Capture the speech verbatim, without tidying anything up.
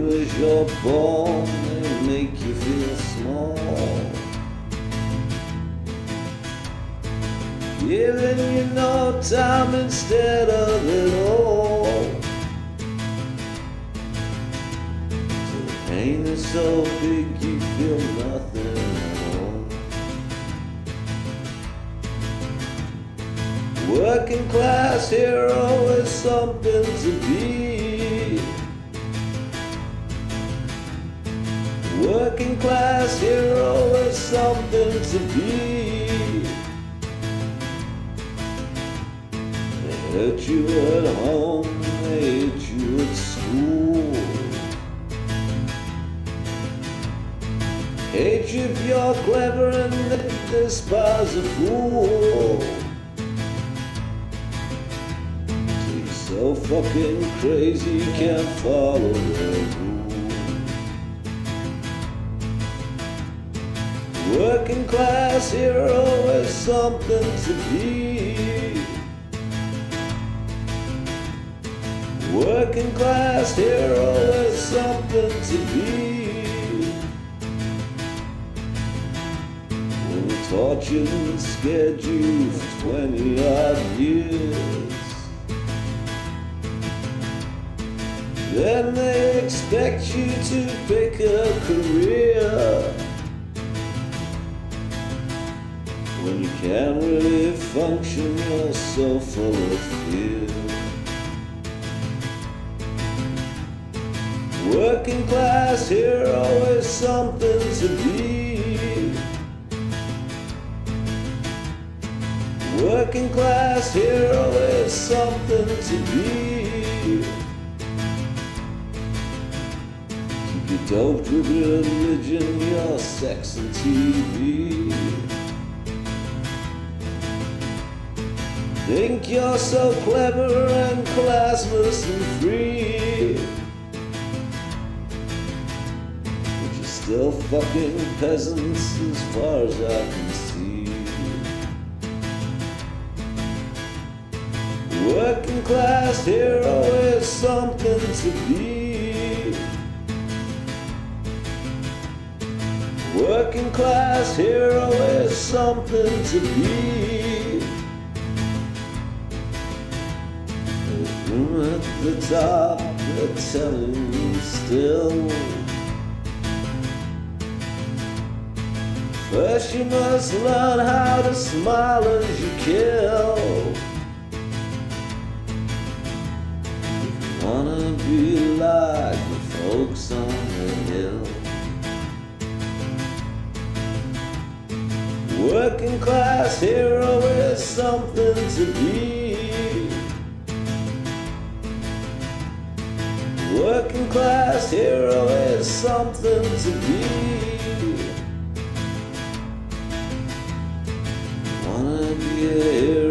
as you're born, they make you feel small. Giving you no time instead of it all. So the pain is so big you feel nothing at all. Working class hero is something to be. Working class hero is something to be. They hurt you at home, they hate you at school. Hate you if you're clever and they despise a fool. So you're so fucking crazy you can't follow their rules. Working class hero is something to be. Working class hero is something to be. When they tortured and scared you for twenty odd years, then they expect you to pick a career. When you can't really function, you're so full of fear. Working class hero is something to be. Working class hero is something to be. Keep you doped with religion, your sex and T V. Think you're so clever and classless and free. Still fucking peasants as far as I can see. Working class hero is something to be. Working class hero is something to be. There's room at the top, they're telling you still. First you must learn how to smile as you kill. If you wanna be like the folks on the hill. Working class hero is something to be. Working class hero is something to be. Wanna be a hero.